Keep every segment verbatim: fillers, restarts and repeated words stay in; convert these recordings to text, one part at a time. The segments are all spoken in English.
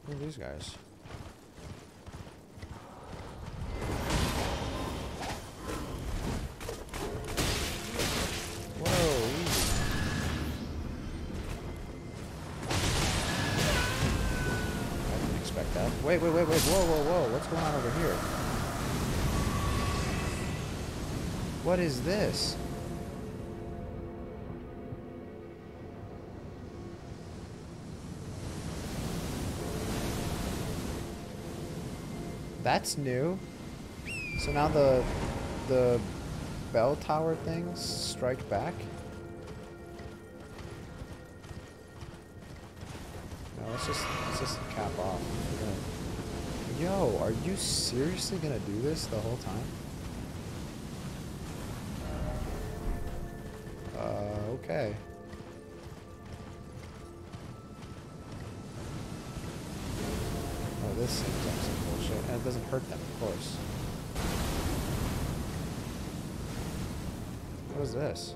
Who are these guys? Whoa, easy. I didn't expect that. Wait, wait, wait, wait. Whoa, whoa, whoa. What's going on over here? What is this? That's new. So now the the bell tower things strike back. No, let's just let's just cap off. We're gonna, yo, are you seriously gonna do this the whole time? Uh, okay. Oh, this seems like some bullshit. And it doesn't hurt them, of course. What is this?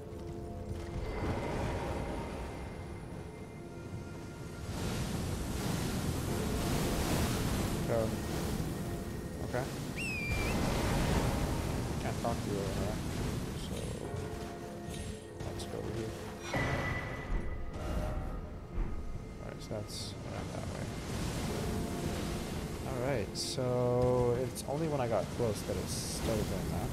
Um, okay. Can't talk to you over there. So, let's go over here. Alright, so that's not that way. Alright, so it's only when I got close that it started doing that.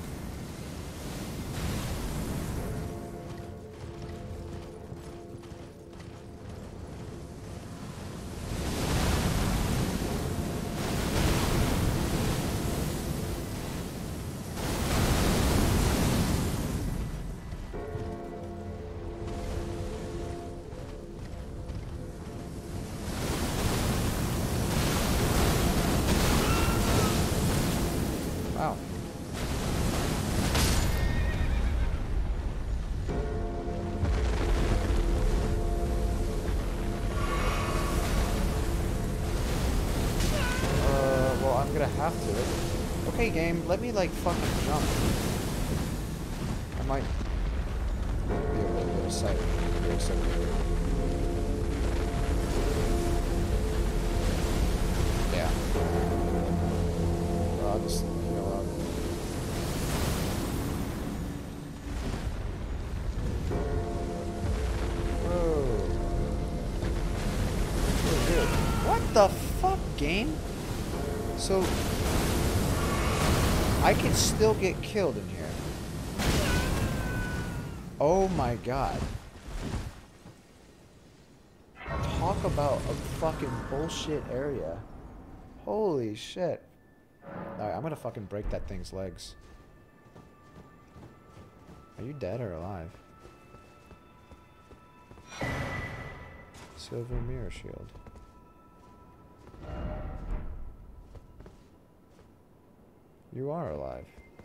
Wow. Uh, well, I'm gonna have to. Okay, game, let me, like, fucking jump. I might be able to get a sight here a second. Yeah. Well, I'll just, you know, I'll... Whoa. Oh, dude. What the fuck, game? So, I can still get killed in here. Oh my god. Talk about a fucking bullshit area. Holy shit. Alright, I'm gonna fucking break that thing's legs. Are you dead or alive? Silver mirror shield. You are alive.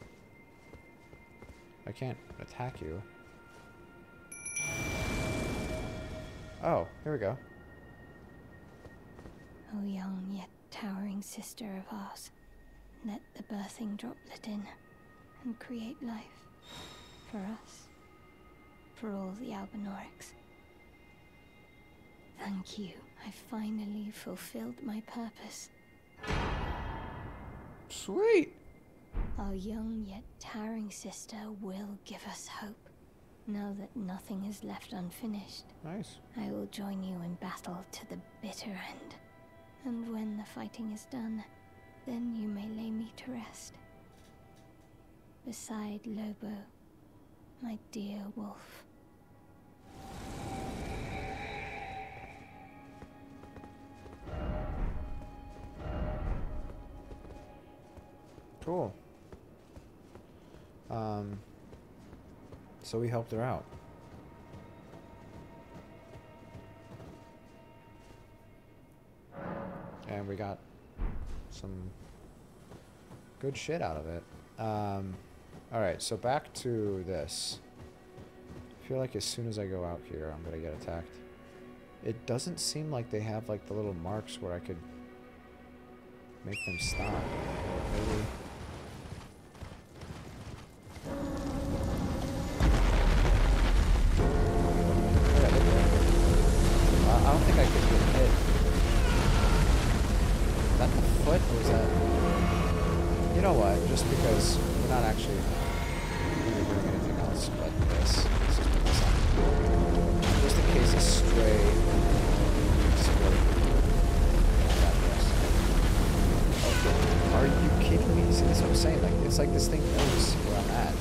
I can't attack you. Oh, here we go. O young yet towering sister of ours, let the birthing droplet in and create life. For us. For all the Albinorics. Thank you. I finally fulfilled my purpose. Sweet! Our young yet towering sister will give us hope. Now that nothing is left unfinished, Nice. I will join you in battle to the bitter end. And when the fighting is done, then you may lay me to rest. Beside Lobo, my dear wolf. Cool. Um, so we helped her out. And we got some good shit out of it. Um, Alright, so back to this. I feel like as soon as I go out here, I'm gonna get attacked. It doesn't seem like they have like the little marks where I could make them stop. Or maybe... I don't think I could get hit. Or was that... You know what? Just because we're not actually really doing anything else but this. Let's just put this on. Just in case a stray explode. Are you kidding me? See, that's what I'm saying. Like, it's like this thing knows where I'm at.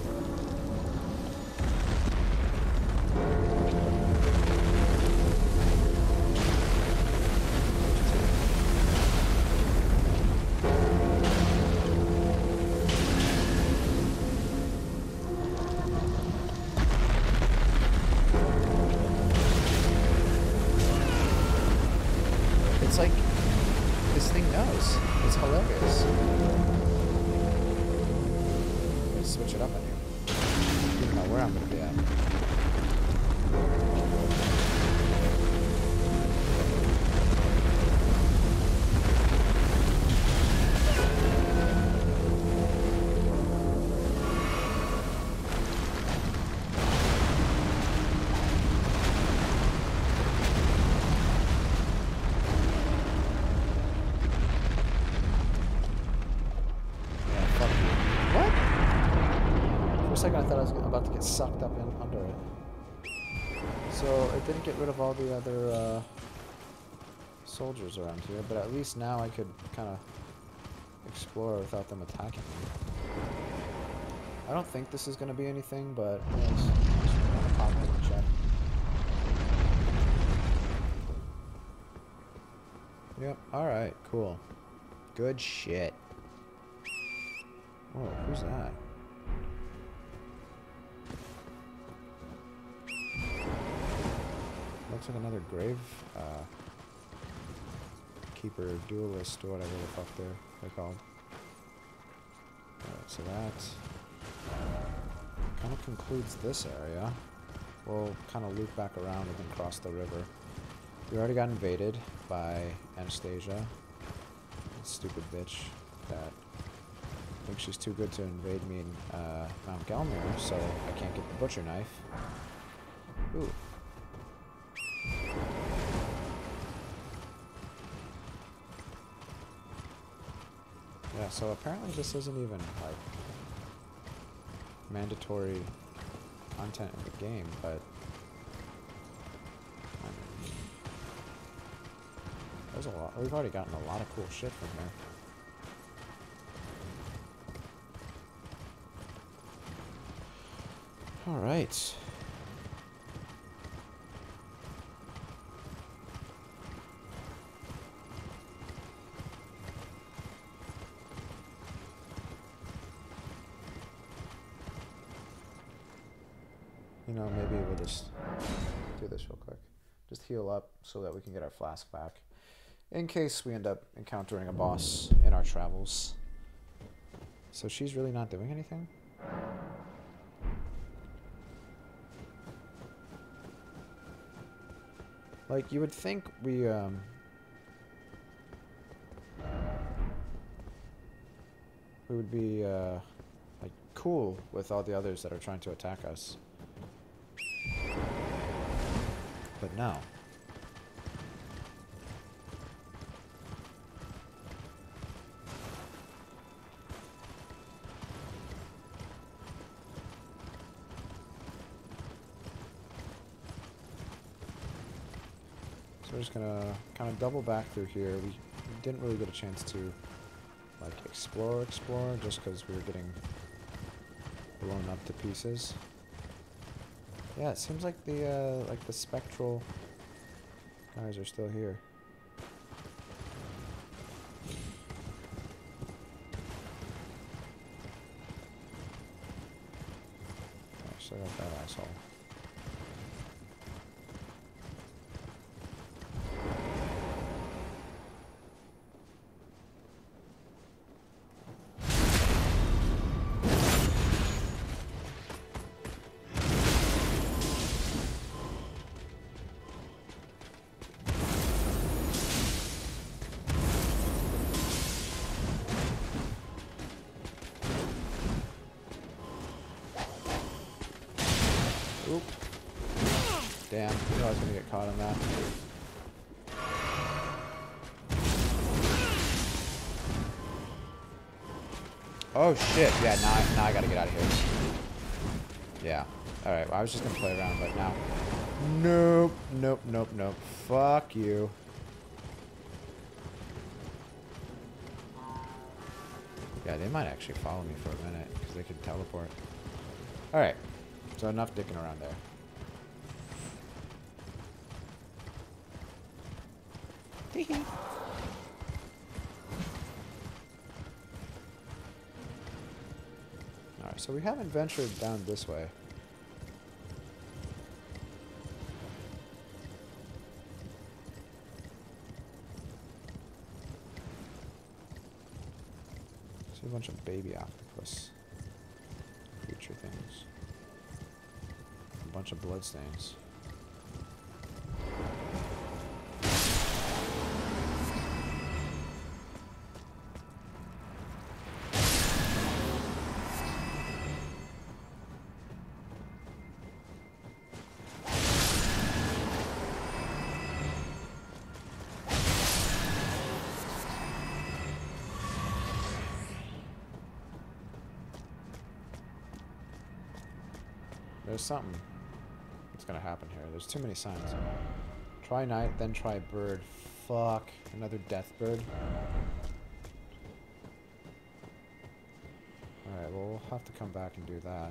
It's like this thing knows. It's hilarious. Let's switch it up on you. I don't know where I'm gonna be at. For a second, I thought I was about to get sucked up in under it. So it didn't get rid of all the other uh, soldiers around here, but at least now I could kind of explore without them attacking me. I don't think this is going to be anything, but yeah, just, just want to pop in and check. Yep. All right. Cool. Good shit. Whoa, who's that? Looks like another grave uh, keeper, duelist, or whatever the fuck they're, they're called. Alright, so that kind of concludes this area. We'll kind of loop back around and then cross the river. We already got invaded by Anastasia. That stupid bitch that thinks she's too good to invade me in uh, Mount Gelmir, so I can't get the butcher knife. Ooh. Yeah, so apparently this isn't even, like, mandatory content in the game, but I mean, there's a lot. We've already gotten a lot of cool shit from here. All right. You know, maybe we'll just do this real quick. Just heal up so that we can get our flask back. In case we end up encountering a boss in our travels. So she's really not doing anything? Like, you would think we, um... we would be, uh... like, cool with all the others that are trying to attack us. But no. So we're just gonna kind of double back through here. We didn't really get a chance to, like, explore, explore, just because we were getting blown up to pieces. Yeah, it seems like the, uh, like the spectral guys are still here. Oh, so I got that asshole. Oop. Damn, I knew I was gonna get caught on that. Oh shit, yeah, now I, now I gotta get out of here. Yeah. Alright, well, I was just gonna play around, but now... Nope, nope, nope, nope. Fuck you. Yeah, they might actually follow me for a minute, because they can teleport. Alright, so enough dicking around there. Alright, so we haven't ventured down this way. See a bunch of baby octopus creature things. A bunch of bloodstains. There's something that's gonna happen here. There's too many signs. Try night, then try bird. Fuck. Another death bird. Alright, well, we'll have to come back and do that.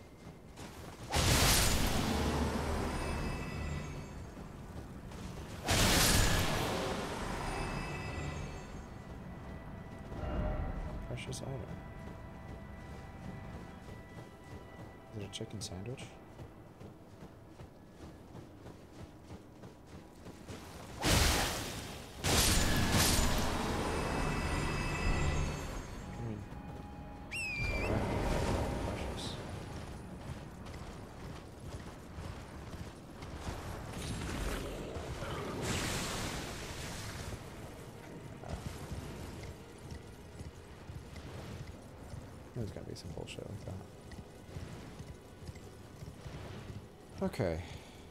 Precious item. Is it a chicken sandwich? I mean, it's alright. Precious. There's gotta be some bullshit like that. Okay.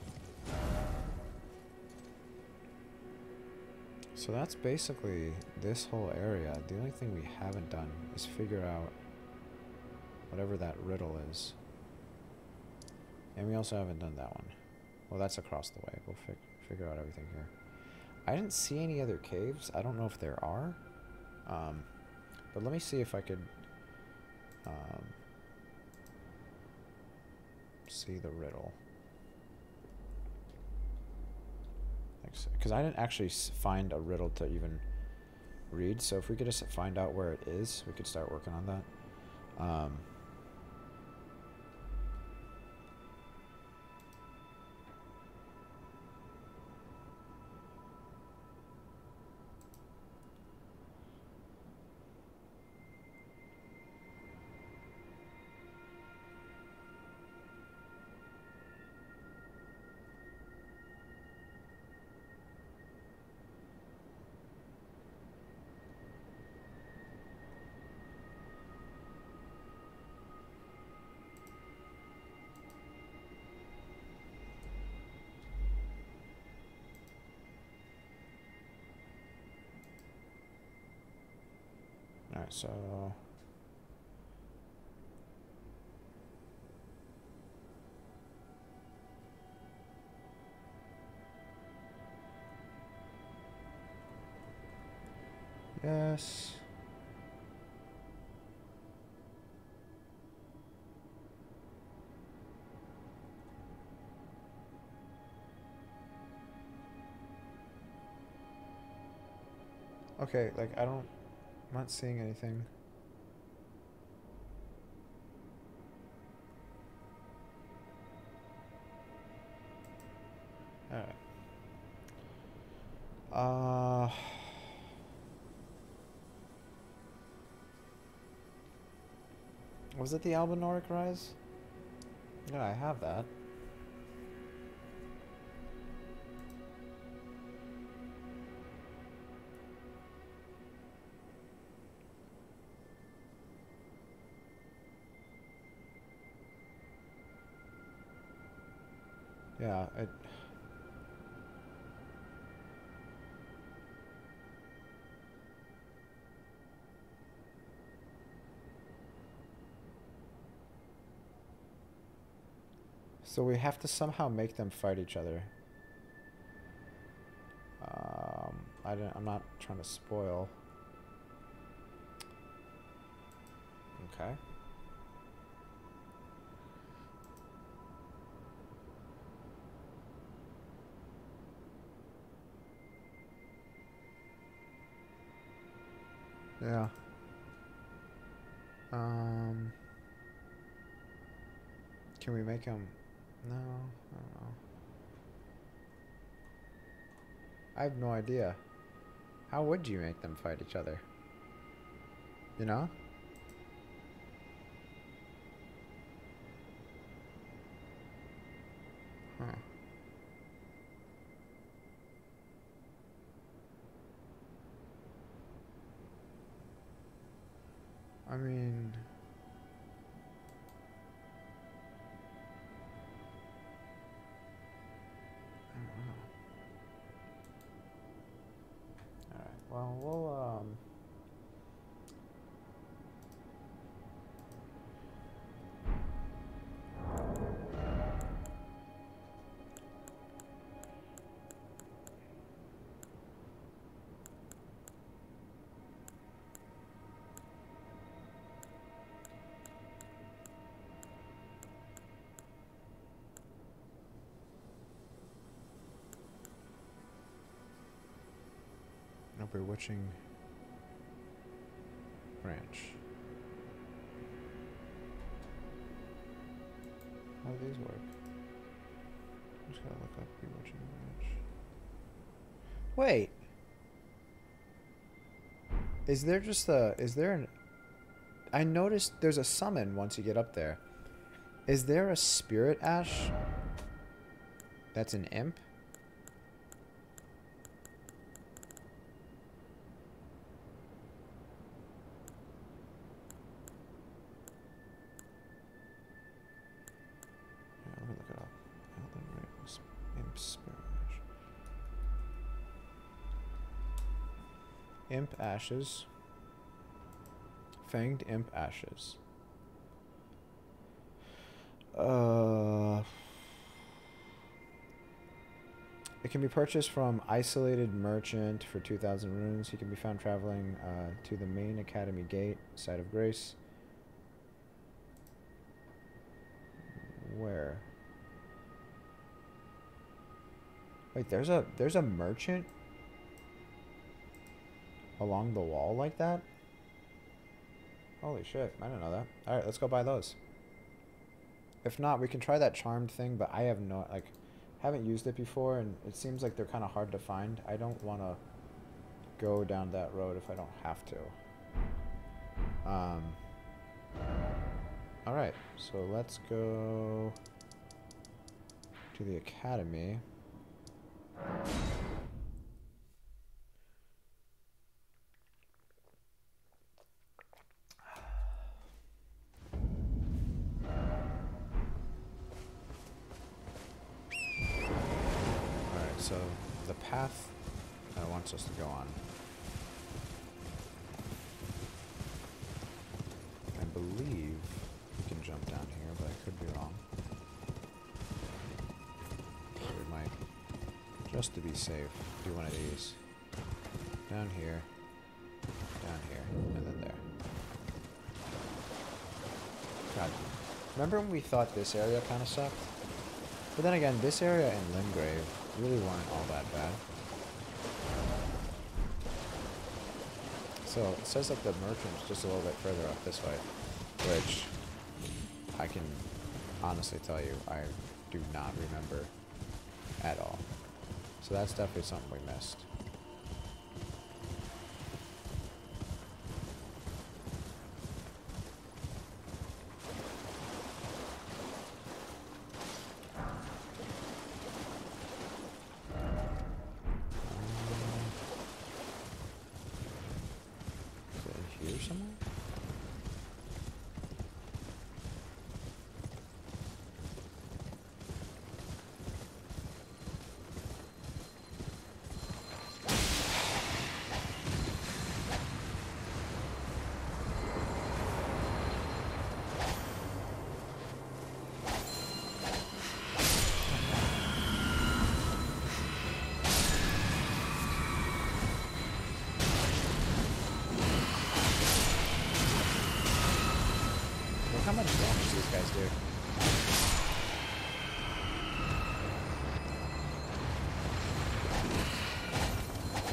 So that's basically this whole area. The only thing we haven't done is figure out whatever that riddle is. And we also haven't done that one. Well, that's across the way. We'll fi figure out everything here. I didn't see any other caves. I don't know if there are. Um, but let me see if I could um, see the riddle. Because I didn't actually find a riddle to even read, so if we could just find out where it is, we could start working on that. Um, Alright, so... Yes... Okay, like, I don't... I'm not seeing anything. Alright. Uh... Was it the Albinoric Rise? Yeah, I have that. Yeah, it... So we have to somehow make them fight each other. Um, I don't, I'm not trying to spoil. Okay. Yeah. Um. Can we make him? No, I don't know. I have no idea. How would you make them fight each other? You know? Huh. I mean... I don't know. Alright, well, we'll, um... a bewitching branch. How do these work? Just gotta look up bewitching branch. Wait! Is there just a... Is there an... I noticed there's a summon once you get up there. Is there a spirit ash? That's an imp? Yeah, let me look it up. Elden Ring, imp spirit ash. Imp ashes. Fanged imp ashes. Uh, it can be purchased from isolated merchant for two thousand runes. He can be found traveling uh, to the main academy gate, site of grace. Where? Wait, there's a there's a merchant along the wall like that? Holy shit, I didn't know that. Alright, let's go buy those. If not, we can try that charmed thing, but I have no, like, haven't used it before, and it seems like they're kind of hard to find. I don't want to go down that road if I don't have to. Um, Alright, so let's go to the academy. So the path that it wants us to go on, I believe we can jump down here, but I could be wrong. So we might, just to be safe, do one of these. Down here, down here, and then there. God, remember when we thought this area kind of sucked? But then again, this area in Limgrave really weren't all that bad. So it says that the merchant's just a little bit further up this way, which I can honestly tell you I do not remember at all. So that's definitely something we missed.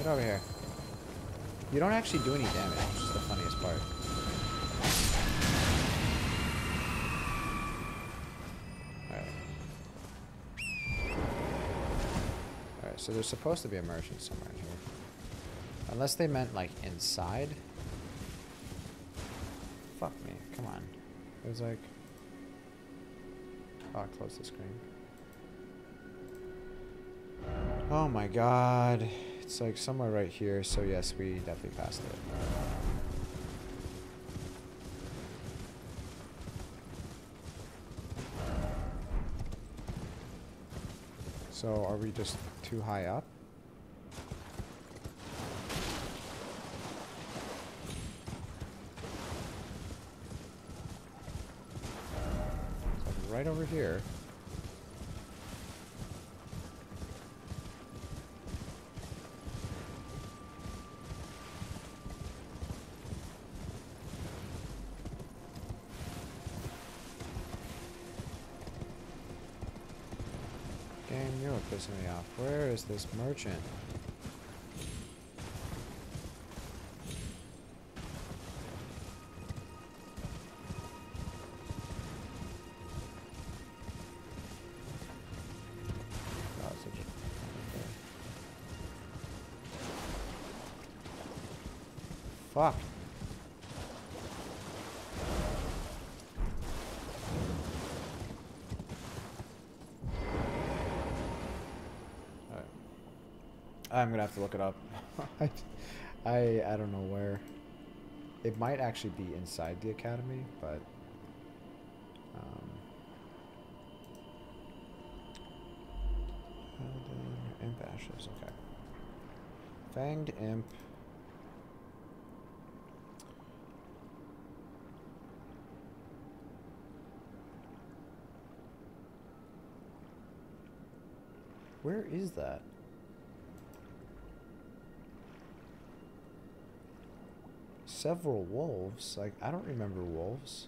Get over here. You don't actually do any damage, which is the funniest part. Alright. Alright, so there's supposed to be a merchant somewhere in here. Unless they meant, like, inside. Fuck me. Come on. It was like... Oh, I'll close the screen. Oh my god. It's like somewhere right here, so yes, we definitely passed it. So are we just too high up? It's like right over here. Game, you're pissing me off. Where is this merchant? Oh, it's such a... Okay. Fuck. I'm gonna have to look it up. I, I I don't know where. It might actually be inside the academy, but um, Elden, Imp Ashes. Okay. Fanged Imp. Where is that? Several wolves. Like, I don't remember wolves.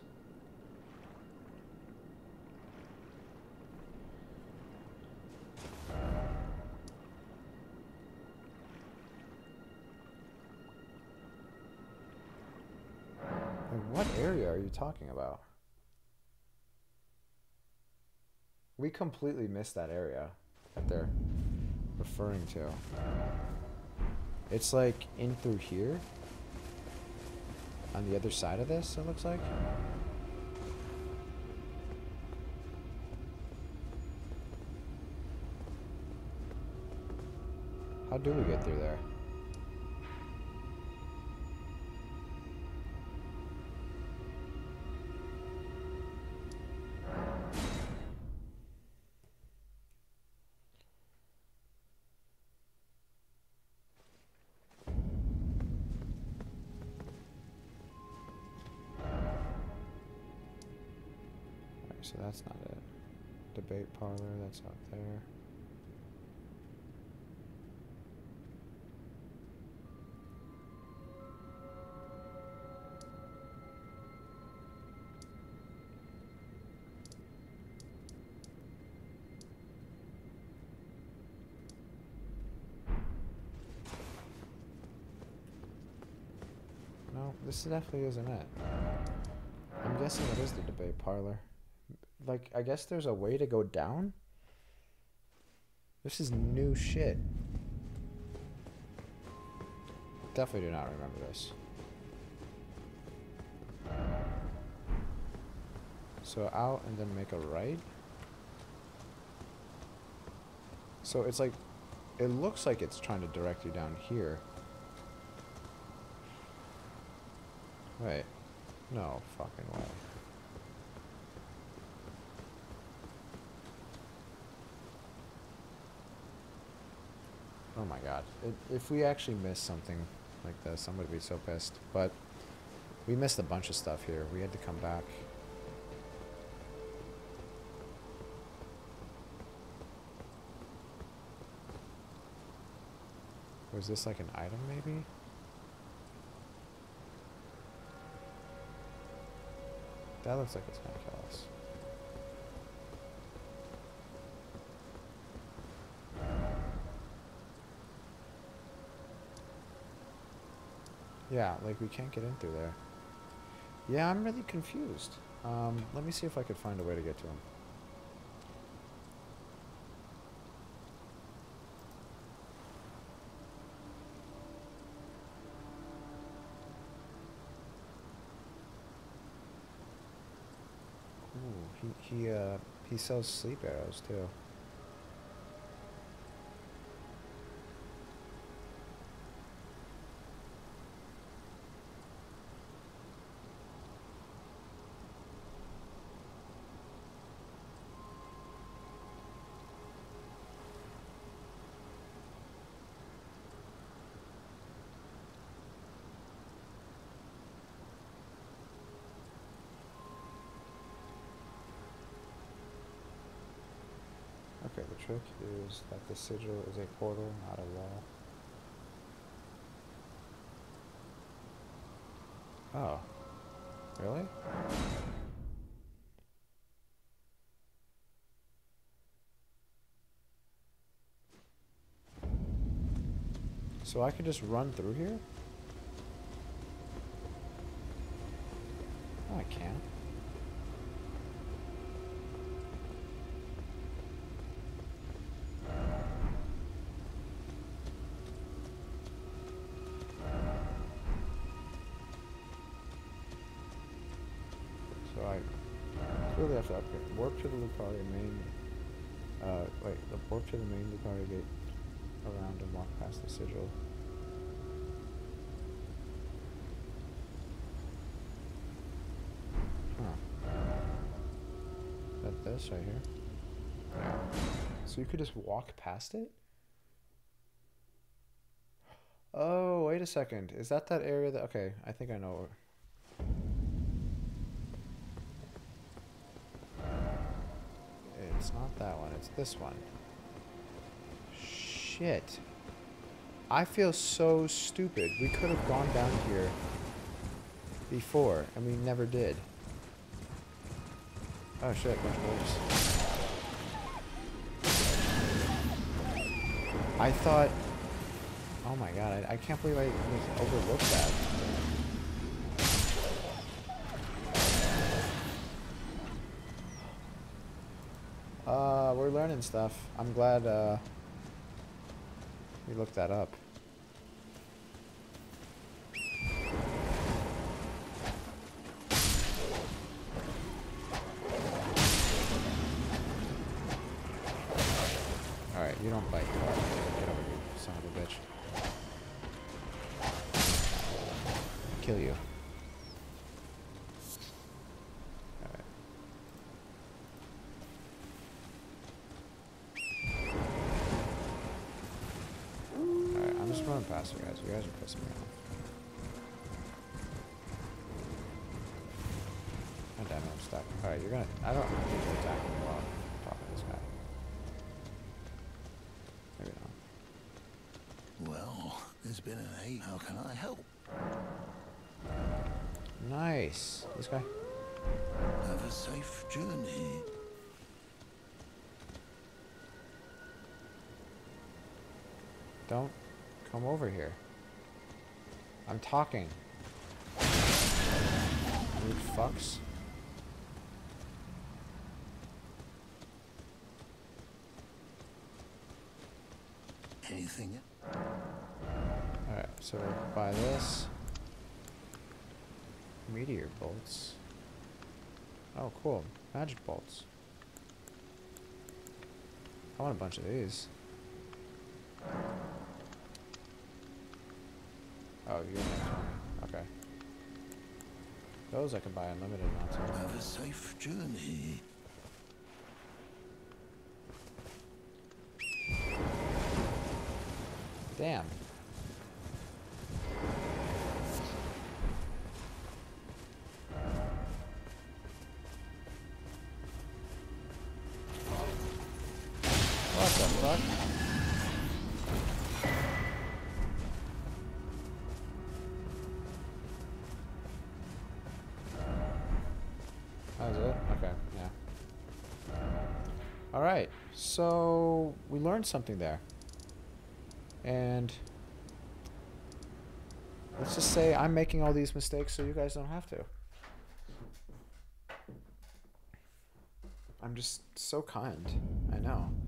Like, what area are you talking about? We completely missed that area that they're referring to. It's like in through here. On the other side of this, it looks like. How do we get through there? So that's not it. Debate parlor, that's out there. No, this definitely isn't it. I'm guessing it is the debate parlor. Like, I guess there's a way to go down? This is new shit. Definitely do not remember this. So out and then make a right? So it's like, it looks like it's trying to direct you down here. Wait. No fucking way. Oh my god. It, if we actually miss something like this, I'm going to be so pissed. But we missed a bunch of stuff here. We had to come back. Was this like an item maybe? That looks like it's going to kill us. Yeah, like we can't get in through there. Yeah, I'm really confused. Um, let me see if I could find a way to get to him. Ooh, he, he, uh, he sells sleep arrows, too. Okay, the trick is that the sigil is a portal, not a wall. Oh. Really? So I can just run through here? No, I can't. So I clearly have to upgrade. Warp to the Lucaria main. Uh, wait, the warp to the main Lucaria gate around and walk past the sigil. Huh. Is that this right here? Yeah. So you could just walk past it? Oh, wait a second. Is that that area that... Okay, I think I know. It's not that one. It's this one. Shit. I feel so stupid. We could have gone down here before, and we never did. Oh shit, bunch of wolves. I thought... Oh my god, I, I can't believe I just overlooked that. Uh, we're learning stuff. I'm glad, uh... we looked that up. Alright, you don't bite. Get over here, son of a bitch. Kill you. Alright. Alright, I'm just running past you guys. You guys are pissing me off. God damn it, I'm stuck. Alright, you're gonna... I don't need to attack me while I'm talking to this guy. Maybe not. Well, there's been an eight. How can I help? Nice. This guy. Have a safe journey. Don't come over here. I'm talking. You fucks. Anything? Alright, so buy this. Meteor bolts. Oh, cool. Magic bolts. I want a bunch of these. Oh, you're next one. Okay. Those I can buy unlimited amounts of. Have a safe journey. Damn. What the fuck? That was it? Okay, yeah. Alright, so we learned something there. And Let's just say I'm making all these mistakes so you guys don't have to. I'm just so kind. I know.